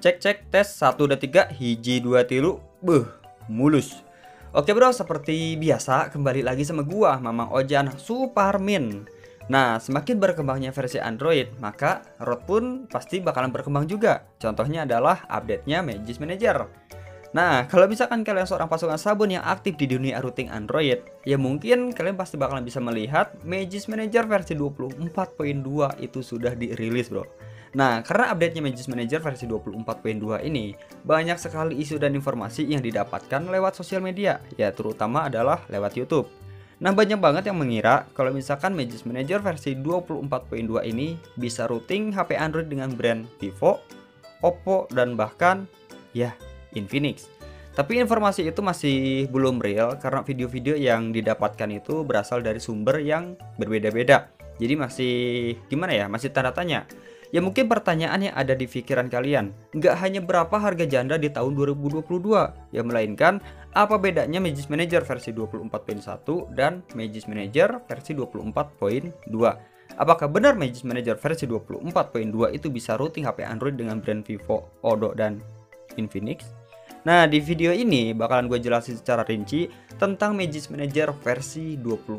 Cek tes 1 dan 3 hiji 2 tilu. Mulus. Oke bro, seperti biasa kembali lagi sama gua Mamang Ojan Suparmin. Nah, semakin berkembangnya versi Android, maka ROT pun pasti bakalan berkembang juga. Contohnya adalah update-nya Magisk Manager. Nah, kalau misalkan kalian seorang pasukan sabun yang aktif di dunia routing Android, ya mungkin kalian pasti bakalan bisa melihat Magisk Manager versi 24.2 itu sudah dirilis bro. Nah, karena update-nya Magisk Manager versi 24.2 ini, banyak sekali isu dan informasi yang didapatkan lewat sosial media, ya terutama adalah lewat YouTube. Nah, banyak banget yang mengira kalau misalkan Magisk Manager versi 24.2 ini bisa routing HP Android dengan brand Vivo, Oppo, dan bahkan ya Infinix. Tapi informasi itu masih belum real karena video-video yang didapatkan itu berasal dari sumber yang berbeda-beda. Jadi masih gimana ya, masih tanda tanya. Ya mungkin pertanyaan yang ada di pikiran kalian, nggak hanya berapa harga janda di tahun 2022, ya melainkan apa bedanya Magisk Manager versi 24.1 dan Magisk Manager versi 24.2. Apakah benar Magisk Manager versi 24.2 itu bisa routing HP Android dengan brand Vivo, Oddo, dan Infinix? Nah, di video ini bakalan gue jelasin secara rinci tentang Magisk Manager versi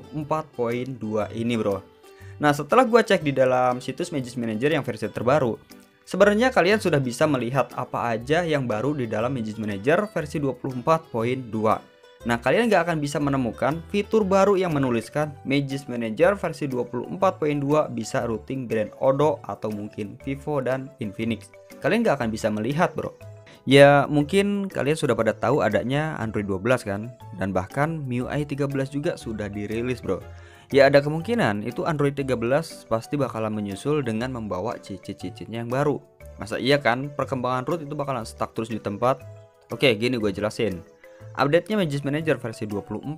24.2 ini bro. Nah, setelah gue cek di dalam situs Magisk Manager yang versi terbaru, sebenarnya kalian sudah bisa melihat apa aja yang baru di dalam Magisk Manager versi 24.2. Nah, kalian nggak akan bisa menemukan fitur baru yang menuliskan Magisk Manager versi 24.2 bisa routing brand Oddo atau mungkin Vivo dan Infinix. Kalian nggak akan bisa melihat bro. Ya mungkin kalian sudah pada tahu adanya Android 12 kan, dan bahkan MIUI 13 juga sudah dirilis bro. Ya ada kemungkinan itu Android 13 pasti bakalan menyusul dengan membawa cicit-cicitnya yang baru. Masa iya kan perkembangan root itu bakalan stuck terus di tempat? Oke, gini gue jelasin. Update-nya Magisk Manager versi 24.2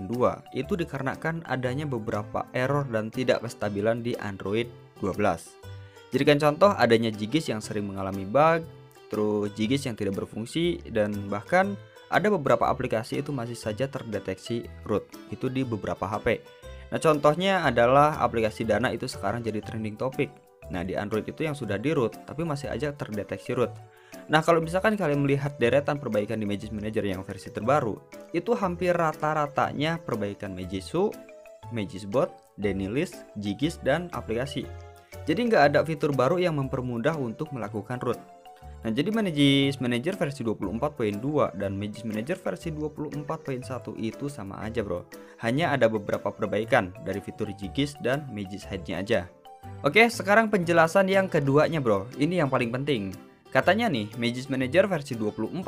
itu dikarenakan adanya beberapa error dan tidak kestabilan di Android 12. Jadikan contoh adanya Jigis yang sering mengalami bug, terus Jigis yang tidak berfungsi, dan bahkan ada beberapa aplikasi itu masih saja terdeteksi root itu di beberapa HP. Nah, contohnya adalah aplikasi Dana itu sekarang jadi trending topik. Nah, di Android itu yang sudah di root tapi masih aja terdeteksi root. Nah, kalau misalkan kalian melihat deretan perbaikan di Magisk Manager yang versi terbaru, itu hampir rata-ratanya perbaikan Magisk, Magisk Bot, Denilis, Jigis, dan aplikasi. Jadi nggak ada fitur baru yang mempermudah untuk melakukan root. Nah, jadi Magisk Manager versi 24.2 dan Magisk Manager versi 24.1 itu sama aja bro. Hanya ada beberapa perbaikan dari fitur Jigis dan Magisk Hide-nya aja. Oke, sekarang penjelasan yang keduanya bro. Ini yang paling penting. Katanya nih, Magisk Manager versi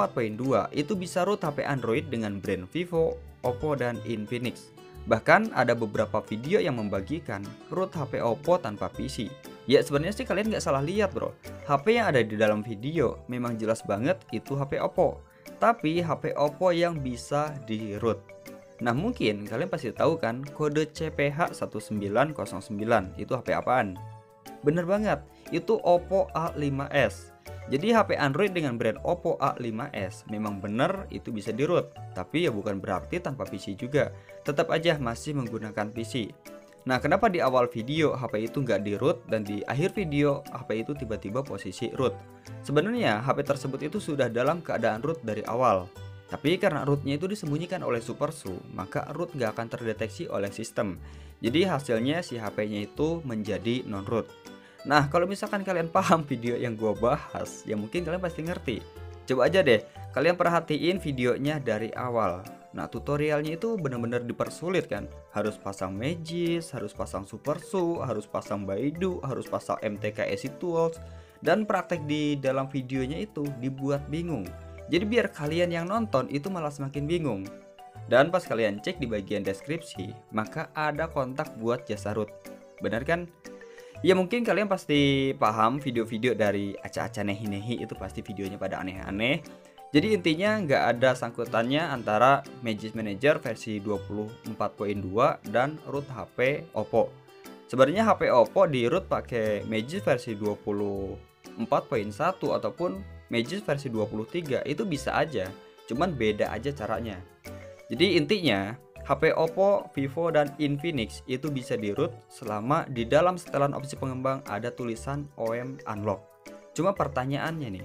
24.2 itu bisa root HP Android dengan brand Vivo, Oppo, dan Infinix. Bahkan ada beberapa video yang membagikan root HP Oppo tanpa PC. Ya sebenarnya sih kalian nggak salah lihat bro. HP yang ada di dalam video memang jelas banget itu HP Oppo. Tapi HP Oppo yang bisa di root. Nah mungkin kalian pasti tahu kan kode CPH1909 itu HP apaan? Bener banget, itu Oppo A5s. Jadi HP Android dengan brand Oppo A5s memang bener itu bisa di root. Tapi ya bukan berarti tanpa PC juga. Tetap aja masih menggunakan PC. Nah, kenapa di awal video HP itu nggak di root dan di akhir video HP itu tiba-tiba posisi root? Sebenarnya HP tersebut itu sudah dalam keadaan root dari awal. Tapi karena rootnya itu disembunyikan oleh SuperSU, maka root nggak akan terdeteksi oleh sistem. Jadi hasilnya si HP-nya itu menjadi non-root. Nah, kalau misalkan kalian paham video yang gue bahas, ya mungkin kalian pasti ngerti. Coba aja deh, kalian perhatiin videonya dari awal. Nah, tutorialnya itu benar-benar dipersulit kan. Harus pasang Magisk, harus pasang SuperSU, harus pasang Baidu, harus pasang MTK Tools. Dan praktek di dalam videonya itu dibuat bingung. Jadi biar kalian yang nonton itu malah semakin bingung. Dan pas kalian cek di bagian deskripsi, maka ada kontak buat jasa root. Benar kan? Ya mungkin kalian pasti paham video-video dari Aca-Aca Nehi-Nehi itu pasti videonya pada aneh-aneh. Jadi intinya nggak ada sangkutannya antara Magisk Manager versi 24.2 dan root HP Oppo. Sebenarnya HP Oppo di root pakai Magisk versi 24.1 ataupun Magisk versi 23 itu bisa aja, cuman beda aja caranya. Jadi intinya HP Oppo, Vivo, dan Infinix itu bisa di root selama di dalam setelan opsi pengembang ada tulisan OM Unlock. Cuma pertanyaannya nih,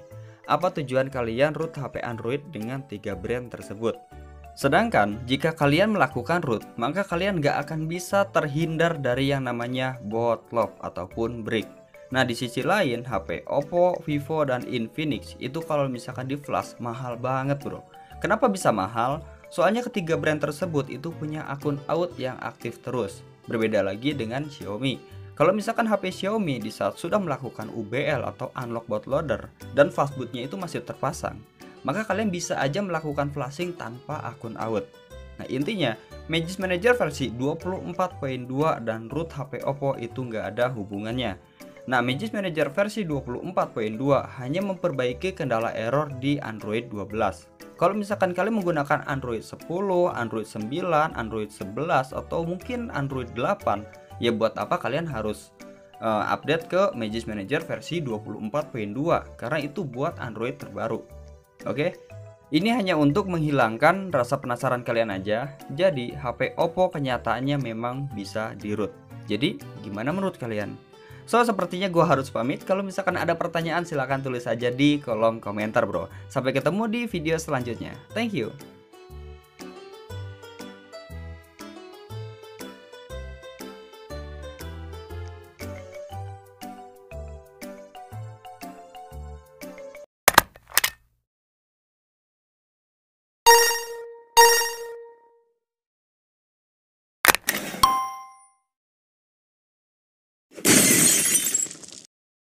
apa tujuan kalian root HP Android dengan 3 brand tersebut. Sedangkan jika kalian melakukan root, maka kalian nggak akan bisa terhindar dari yang namanya bootloop ataupun break. Nah di sisi lain HP Oppo, Vivo, dan Infinix itu kalau misalkan di flash mahal banget bro. Kenapa bisa mahal? Soalnya ketiga brand tersebut itu punya akun out yang aktif terus. Berbeda lagi dengan Xiaomi. Kalau misalkan HP Xiaomi di saat sudah melakukan UBL atau unlock bootloader dan fastbootnya itu masih terpasang, maka kalian bisa aja melakukan flashing tanpa akun out. Nah intinya Magisk Manager versi 24.2 dan root HP Oppo itu nggak ada hubungannya. Nah Magisk Manager versi 24.2 hanya memperbaiki kendala error di Android 12. Kalau misalkan kalian menggunakan Android 10, Android 9, Android 11, atau mungkin Android 8, ya buat apa kalian harus update ke Magisk Manager versi 24.2 karena itu buat Android terbaru. Oke, ini hanya untuk menghilangkan rasa penasaran kalian aja. Jadi HP Oppo kenyataannya memang bisa di root. Jadi gimana menurut kalian? So sepertinya gue harus pamit. Kalau misalkan ada pertanyaan silahkan tulis aja di kolom komentar bro. Sampai ketemu di video selanjutnya. Thank you.